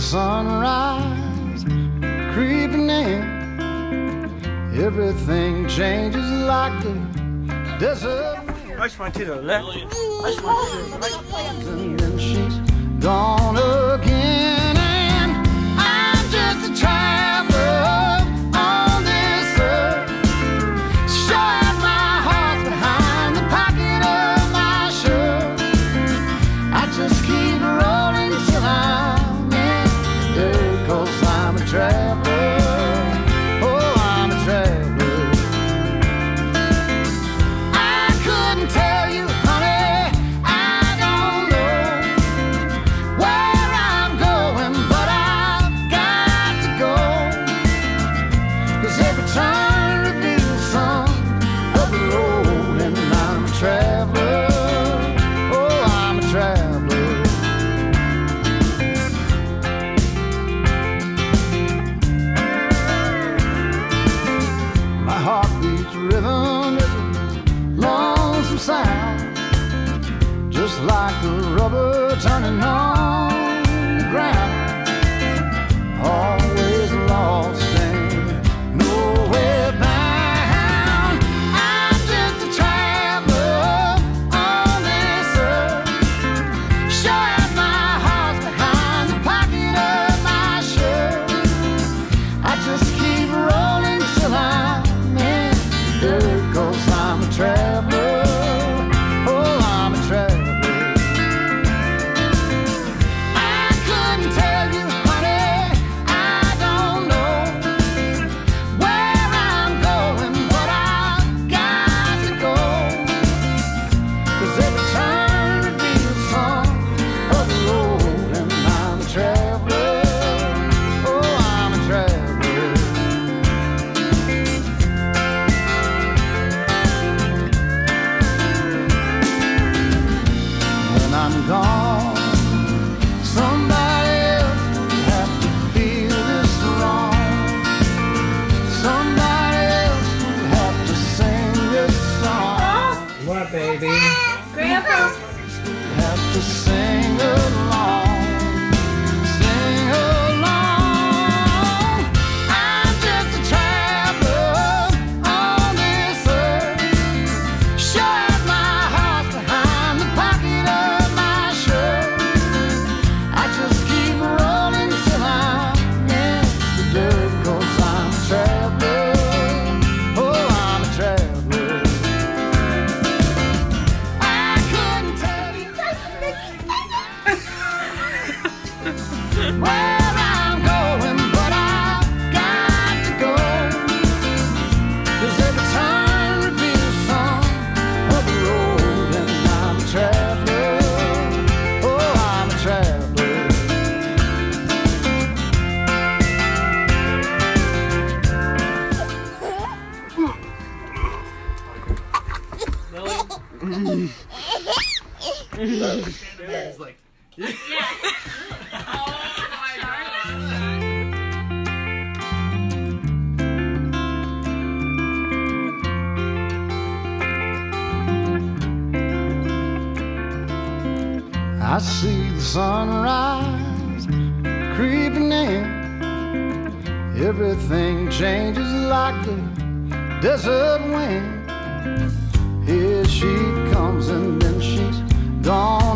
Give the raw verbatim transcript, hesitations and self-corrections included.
sunrise creeping in. Everything changes like the desert. I just went to the left. I just went to the right. And then she's gone again, and I'm just a traveler on this earth. Sure as my heart's behind the pocket of my shirt, I just keep rolling till I'm in dirt, 'cause I'm a traveler. Oh, I'm a traveler. I couldn't tell you, honey, I don't know where I'm going, but I've got to go, 'cause every turn reveals some of the road, and I'm a traveler. Oh, I'm a traveler. My heartbeat's rhythm is a lonesome sound, just like the rubber turning on the ground. Always lost and nowhere bound. I'm just a traveler on this earth. Sure as my heart's behind the pocket of my shirt, I just keep rolling till I'm in dirt, 'cause I'm a traveler. Oh, I'm a traveler. I couldn't tell you, honey, I don't know where I'm going, but I've got to go, 'cause every turn reveals some of the road, and I'm a traveler. Oh, I'm a traveler. When I'm gone, somebody else will have to feel this wrong. Somebody else will have to sing this song. What, baby? Grandpa. Have to sing along, sing along. I'm just a traveler on this earth. Sure as my heart's behind the pocket of my shirt, I just keep rolling till I'm in the dirt, 'cause I'm a traveler. Oh, I'm a traveler. I couldn't tell you where I'm going, but I've got to go, 'cause every turn reveals some of the road, and I'm a traveler. Oh, I'm a traveler. It's like, I see the sunrise creeping in. Everything changes like the desert wind. Here she comes, and then she's gone